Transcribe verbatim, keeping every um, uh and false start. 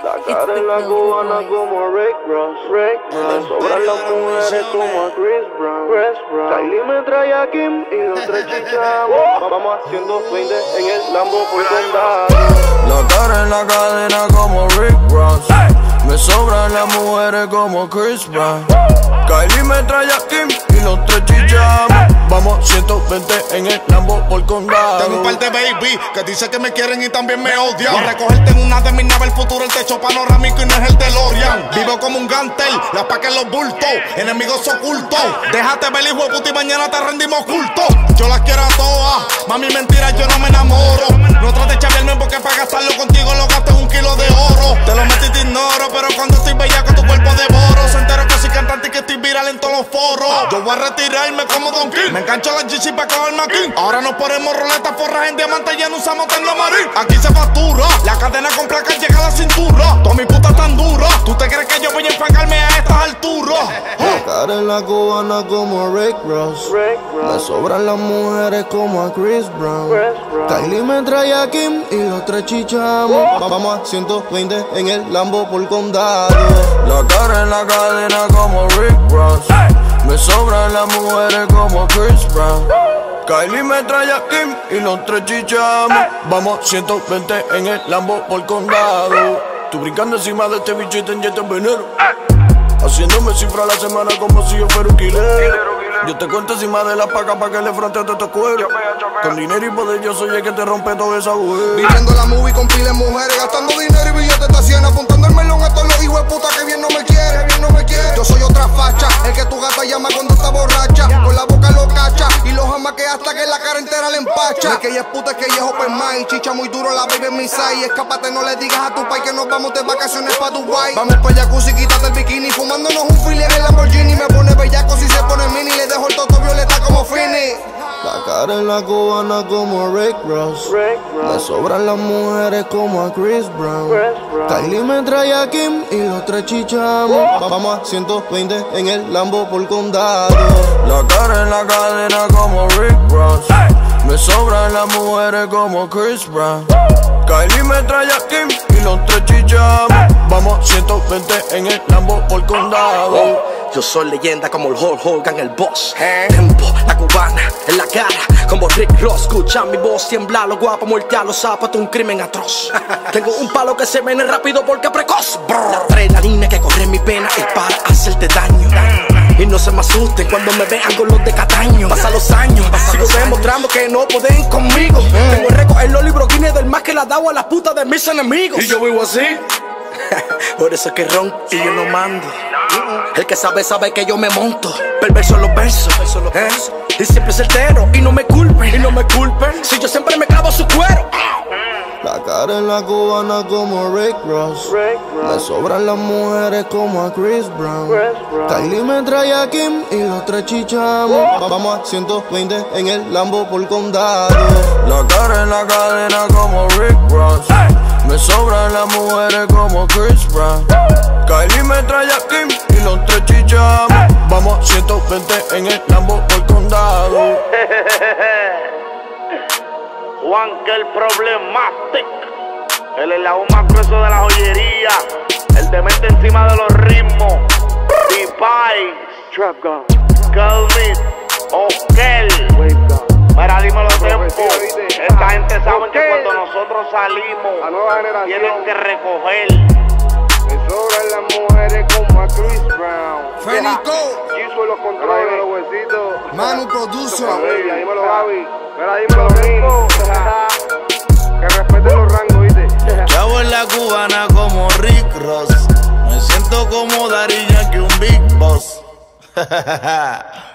La cara en la cubana como Rick Ross, Rick Ross. Me sobran las mujeres como a Chris Brown, Chris Brown. Kylie me trae a Kim y los tres chichamos. Vamos a ciento veinte en el Lambo por condado. La cara en la cadena como Rick Ross. Me sobran las mujeres como Chris Brown. Kylie me trae a Kim y los tres chichamos. Vamos ciento veinte en el Lambo por condado. Tengo un par de baby que dicen que me quieren y también me odian. Voy a recogerte en una de mis naves, el futuro, el techo panorámico y no es el DeLorean. Vivo como un gantel, las pacas en los bultos, enemigos ocultos. Déjate ver, hijo de puta, y mañana te rendimos culto. Yo las quiero a todas, mami, mentira, yo no me enamoro. No trates de chavearme porque para gastarlo contigo lo gasto en un kilo de oro. Te lo metí y te ignoro, pero cuando estoy bella con tu cuerpo devoro. Se entero que soy cantante y que estoy viral en todos los foros. Yo voy a retirarme como Don King. Me engancho la G C para cogerme aquí. Ahora nos ponemos roletas forras en diamante y ya no usamos tenda marín. Aquí se factura, la cadena con placas llega a la cintura. Toda mi puta tan dura, ¿tú te crees que yo voy a enfangarme a estas alturas? La cara en la cubana como Rick Ross, Rick Ross. me sobran las mujeres como a Chris Brown, Chris Brown. Kylie me trae a Kim y los tres chichamos. Vamos a ciento veinte en el Lambo por condado. La cara en la cadena como Rick Ross, me sobran las mujeres como Chris Brown. Kylie me trae a Kim y los tres chichamos. Vamos ciento veinte en el Lambo por condado. Tú brincando encima de este bicho y te inyectas veneno, haciéndome cifra a la semana como si yo fuera un killer. Yo te cuento encima de la paca pa' que le fronte a todo este cuero. Con dinero y poder yo soy el que te rompe toda esa agujero. Viviendo la movie con piles mujeres, gastando dinero y billetes de cien, apuntando el melón a todos los hijos de puta que bien no me quiere, que bien no me quiere. Yo soy otra facha, el que tu gata llama cuando está borracha. Con la boca lo cacha y lo jama que hasta que la cara entera le empacha. No es que ella es puta, es que ella es open mind. Chicha muy duro, la baby en mi side. Escápate, no le digas a tu pai que nos vamos de vacaciones pa' Dubai. Vamos pa' jacuzzi, quítate el bikini, fumándonos un fili en el Lamborghini. Me pone bellaco si se pone mini, le dejo el toto violeta como Fini. La cara en la cubana como Rick Ross, Rick Ross. me sobran las mujeres como a Chris Brown, Chris Brown. Kylie me trae a Kim y los tres chichamos. Vamos a ciento veinte en el Lambo por condado. La cara en la cadena como Rick Ross, me sobran las mujeres como Chris Brown. Kylie me trae a Kim y los tres chichamos. Vamos ciento veinte en el Lambo por condado. Yo soy leyenda como el Hulk Hogan, el boss. Tempo, la cubana en la cara como Rick Ross. Escucha mi voz, tiembla lo guapo, muerte a los zapatos, un crimen atroz. Tengo un palo que se viene rápido porque precoz. La adrenalina que corre en mi pena es para hacerte daño. Y no se me asusten cuando me vean con los de Cataño. Pasan los años, sigo demostrando que no pueden conmigo. Tengo el récord en los libros Guinness del más que la dado a las putas de mis enemigos. Y yo vivo así. Por eso es que ron y yo no mando. El que sabe, sabe que yo me monto. Perverso en los versos, ¿eh? Y siempre certero, y no me culpen, y no me culpen si yo siempre me clavo su cuero. La cara en la cubana como Rick Ross, Rick Ross. me sobran las mujeres como a Chris Brown, Chris Brown. Kylie me trae a Kim y los tres chichamos. Vamos a ciento veinte en el Lambo por condado. La cara en la cadena como Rick Ross, me sobran las mujeres como Chris Brown. Kylie me trae a Kim y los tres chichamos. Vamos ciento veinte en el Lambo por condado. Juan, que el problematic. El eslabón más grueso de la joyería. El demente encima de los ritmos. D-Pies, Trap God, Calmit, Okel. Mira, dímelo tiempo. Esta gente sabe que cuando nosotros salimos tienen que recoger. Me sobran las mujeres como a Chris Brown. Fenico, Giso los controles, los huesitos. Manu Producer. Baby, dímelo Gaby. Mira, dímelo Rico. Que respeten los rangos, ¿viste? Chavo en la cubana como Rick Ross, me siento como Daddy Yankee, un Big Boss.